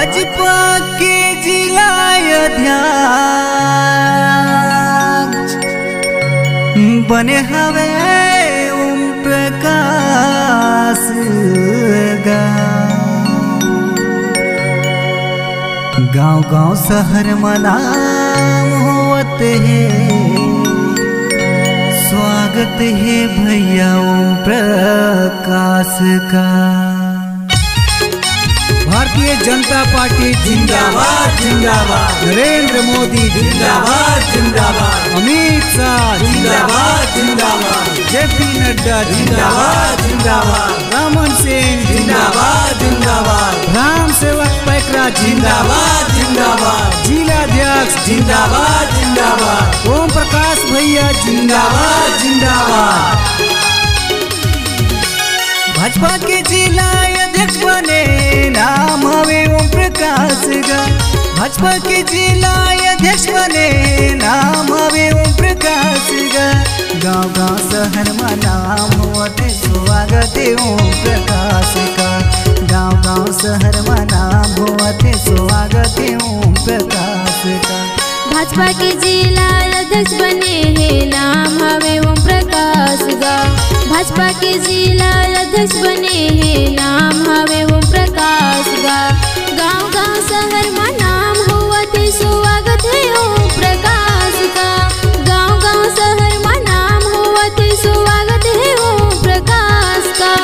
भाजपा के जिला अध्यक्ष बने हवे ओम प्रकाश गाँव गाँव शहर में नाम होते हैं। स्वागत है भैया ओम प्रकाश का। भारतीय जनता पार्टी जिंदाबाद जिंदाबाद, नरेंद्र मोदी जिंदाबाद जिंदाबाद, अमित शाह जिंदाबाद जिंदाबाद, जेपी नड्डा जिंदाबाद जिंदाबाद, रमन सिंह जिंदाबाद जिंदाबाद, राम सेवक पैकरा जिंदाबाद जिंदाबाद, जिलाध्यक्ष जिंदाबाद जिंदाबाद, ओम प्रकाश भैया जिंदाबाद जिंदाबाद। भाजपा के जिला अध्यक्ष बने नाम हवे ओम प्रकाश गा। भाजपा के जिला अध्यक्ष बने नाम हवे ओम प्रकाश गा। गाँव गाँव शहर में नाम होते स्वागत है ओम प्रकाश का। गाँव गाँव शहर में नाम होते स्वागत है ओम प्रकाश का। भाजपा के जिला अध्यक्ष बने हैं नाम हवे ओम प्रकाश गा। भाजपा के जिला अध्यक्ष बने हैं नाम हवे ओम प्रकाश गा। गाँव गाँव शहर में नाम होते स्वागत है ओम प्रकाश का। गाँव गाँव शहर में नाम होते स्वागत है ओम प्रकाश का।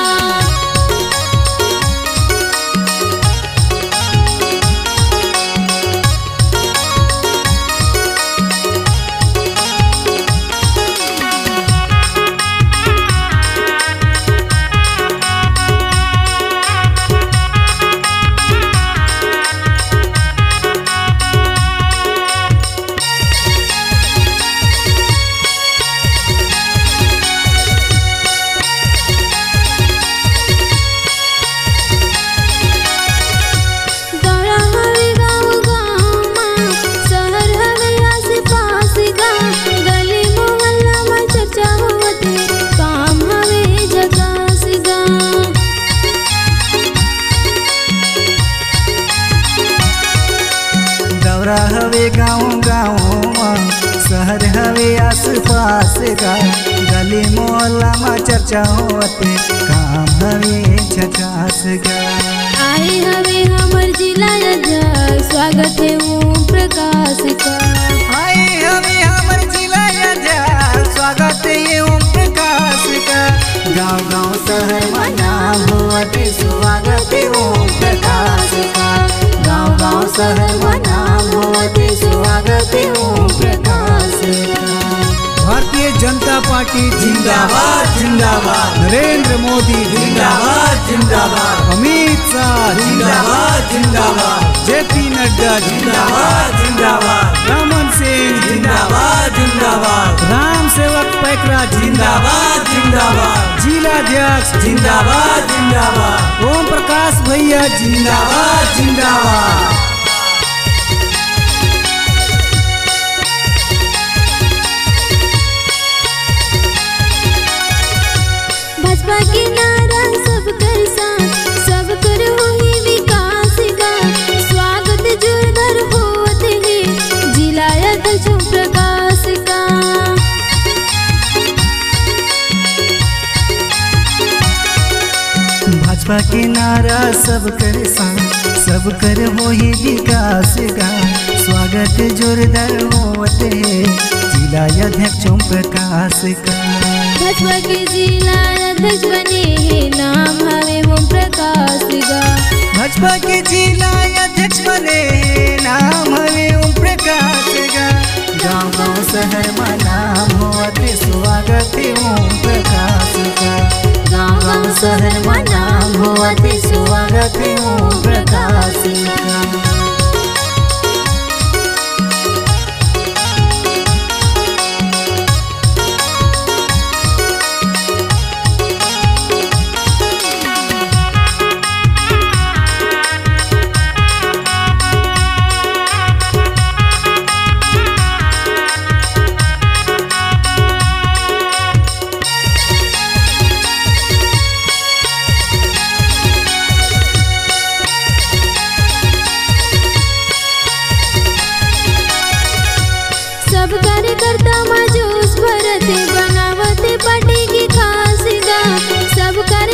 हवे गाँव गाँव शहर हवे आस पास का। गली मोहल्ला में चर्चा होते काम हवे झकास का। आए हवे हमर जिला अध्यक्ष स्वागत है ओम प्रकाश का। आए हवे हमर जिला अध्यक्ष स्वागत है ओम प्रकाश का। गाँव गाँव शहर में नाम होते स्वागत है ओम प्रकाश का। गाँव गाँव शहर में नाम होते स्वागत है ओम प्रकाश का। भारतीय जनता पार्टी जिंदाबाद जिंदाबाद, नरेंद्र मोदी जिंदाबाद जिंदाबाद, अमित शाह जिंदाबाद जिंदाबाद, जेपी नड्डा जिंदाबाद जिंदाबाद, रमन सिंह जिंदाबाद जिंदाबाद, राम सेवक पैकरा जिंदाबाद जिंदाबाद, जिलाध्यक्ष जिंदाबाद जिंदाबाद, ओम प्रकाश भैया जिंदाबाद जिंदाबाद। भाजपा के नारा सब कर साथ सब कर होई विकास का। स्वागत जोरदार होते हैं जिला अध्यक्ष ओम प्रकाश का। भाजपा के नारा सब कर साथ सब कर होई विकास का। स्वागत जोरदार होते जिला अध्यक्ष ओम प्रकाश का। भाजपा के जिला अध्यक्ष बने हैं नाम हवे ओम प्रकाश गा। भाजपा के जिला अध्यक्ष बने नाम हवे ओम प्रकाश का। गाँव गाँव शहर में नाम होते स्वागत है ओम प्रकाश का। गाँव गाँव शहर में नाम होते स्वागत है ओम प्रकाश का।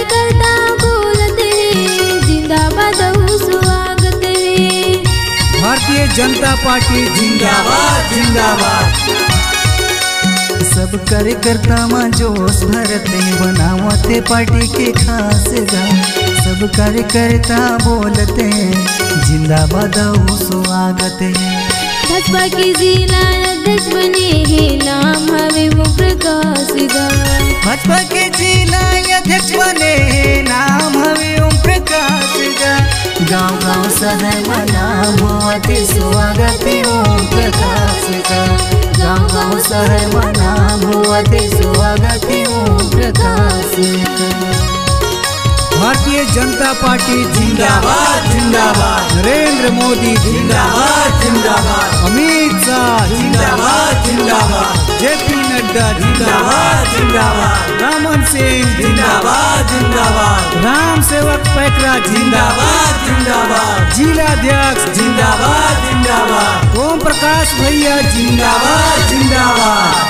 कार्यकर्ता बोलते हैं जिंदाबाद हो स्वागत है। भारतीय जनता पार्टी जिंदाबाद जिंदाबाद। सब कार्यकर्ता में जोश भरते बनावते पार्टी के खास गाँव। सब कार्यकर्ता बोलते जिंदाबाद हो स्वागत है। भाजपा के जिला अध्यक्ष बने हैं नाम हवे ओम प्रकाश गा। भाजपा के जिला अध्यक्ष बने नाम हवे ओम प्रकाश गा। गाँव गाँव शहर में नाम होते स्वागत है ओम प्रकाश का। गाँव गाँव शहर में नाम होते स्वागत है ओम प्रकाश का। भारतीय जनता पार्टी जिंदाबाद जिंदाबाद। नरेंद्र मोदी जिंदाबाद जिंदाबाद। अमित शाह जिंदाबाद जिंदाबाद। जेपी नड्डा जिंदाबाद जिंदाबाद। रामन सिंह जिंदाबाद जिंदाबाद। राम सेवक पैकरा जिंदाबाद जिंदाबाद। जिलाध्यक्ष जिंदाबाद जिंदाबाद। ओम प्रकाश भैया जिंदाबाद जिंदाबाद।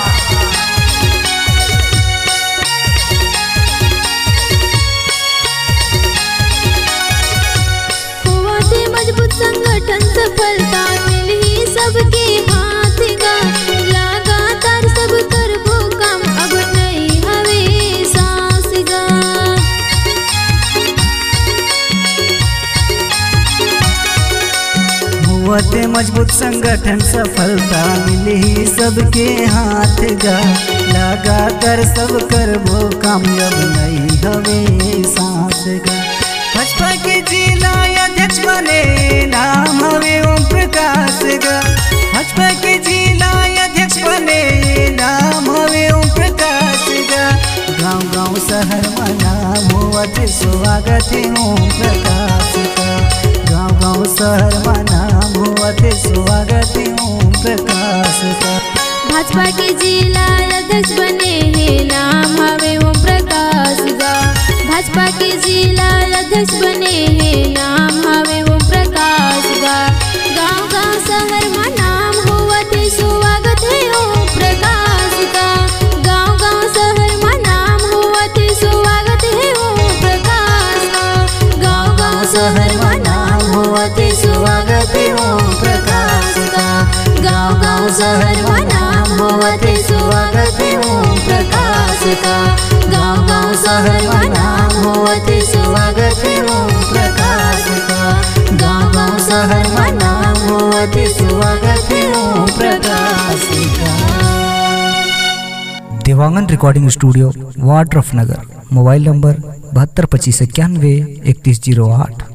संगठन सफलता मिली सबके हाथ गा। लगातार सब करबो काम अब नहीं हवे सांस गा। हुआते मजबूत संगठन सफलता मिली सबके हाथ गा। लगातार सब करबो काम अब नहीं हवे सांस गा। भाजपा के जिला अध्यक्ष बने नाम हवे ओम प्रकाश गा। भाजपा के जिला अध्यक्ष बने नाम हवे ओम प्रकाश गा। गाँव गाँव शहर में नाम होते स्वागत है ओम प्रकाश का। गाँव गाँव शहर में नाम होते स्वागत है ओम प्रकाश का। भाजपा के जिला अध्यक्ष बने हैं नाम हवे ओम प्रकाश गा। भाजपा के जिला अध्यक्ष बने हैं नाम हवे ओम प्रकाश गा। गाँव गाँव शहर में नाम होते स्वागत है ओम प्रकाश का। गाँव गाँव शहर में नाम होते स्वागत है ओम प्रकाश का। गाँव गाँव शहर में नाम होते स्वागत है ओम प्रकाश का। गाँव गाँव शहर में नाम होते स्वागत है ओम प्रकाश का। गाँव गाँव शहर में नाम होते स्वागत है ओम प्रकाश का। गाँव गाँव शहर में नाम होते स्वागत है ओम प्रकाश का। Dewangan recording studio Wadraf Nagar. Mobile number 72 25 91 31 08।